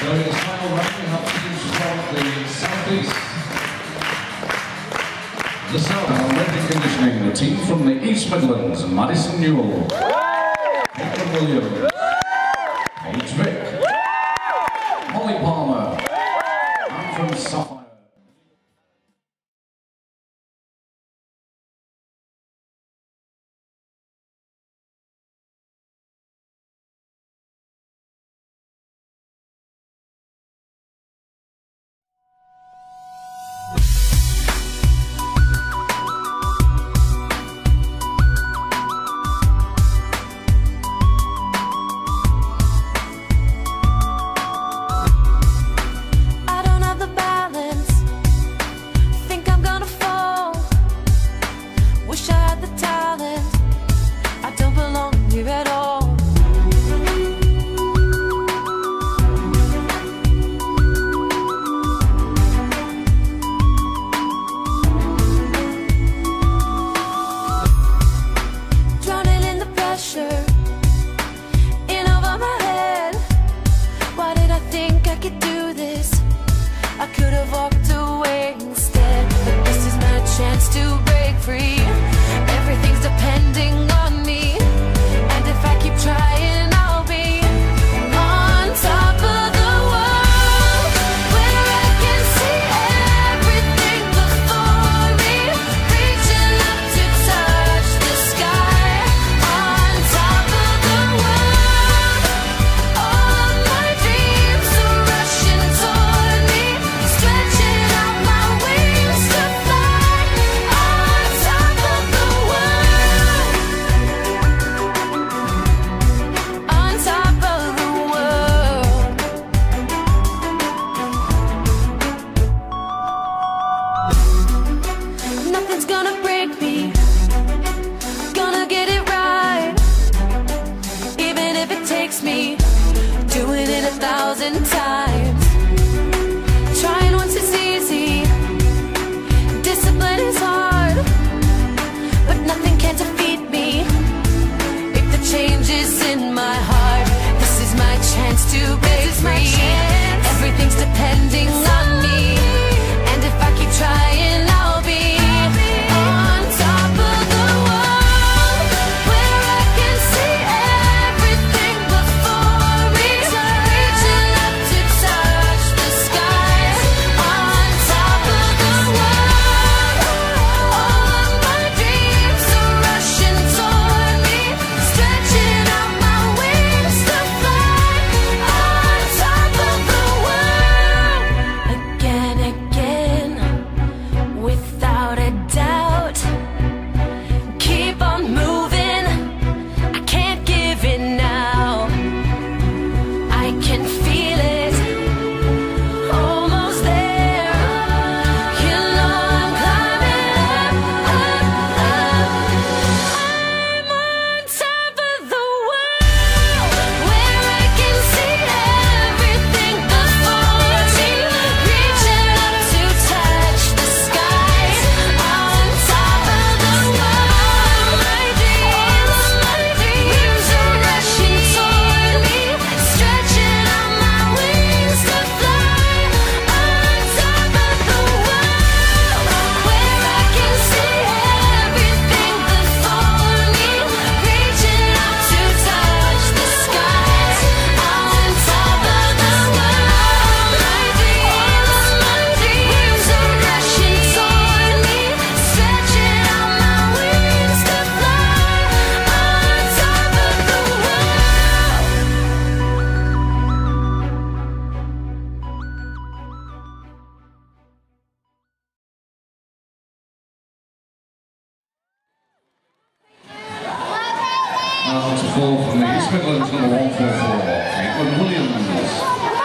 So in its final round we have teams from the southeast. The South, Reading Conditioning, the team from the East Midlands, Madison Newell, Caitlin Williams, Paige Vick, Molly Palmer, and from Sapphire. To break free, everything's depending on me, and if I keep trying, I'll be on top of the world, where I can see everything before me, reaching up to touch the sky, on top of the world. All of my dreams are rushing toward me, stretching out my wings to fly. Me doing it 1,000 times. Trying once is easy, discipline is hard, but nothing can defeat me if the change is in my heart. This is my chance to break free. Everything's depending on me, and if I keep trying, I'll be on top of the world, where I can see everything before me, reaching up to touch the sky, on top of the world. All of my dreams are rushing toward me, stretching out my wings to fly, on top of the world. Again, again, without a doubt, keep on moving, I can't give in now. I can feel it, almost there. You know I'm climbing up, up, up. I'm on top of the world, where I can see everything before me, reaching up to touch the sky, on top of the world. My dreams are rushing toward me, stretching out my wings to fly, on top of the world, where I can see everything before me, reaching up to touch the sky, on top of the world. My dreams are rushing toward me, stretching out my wings to fly, on top of the world. To fall from the East Midlands, number 144, Caitlin Williams.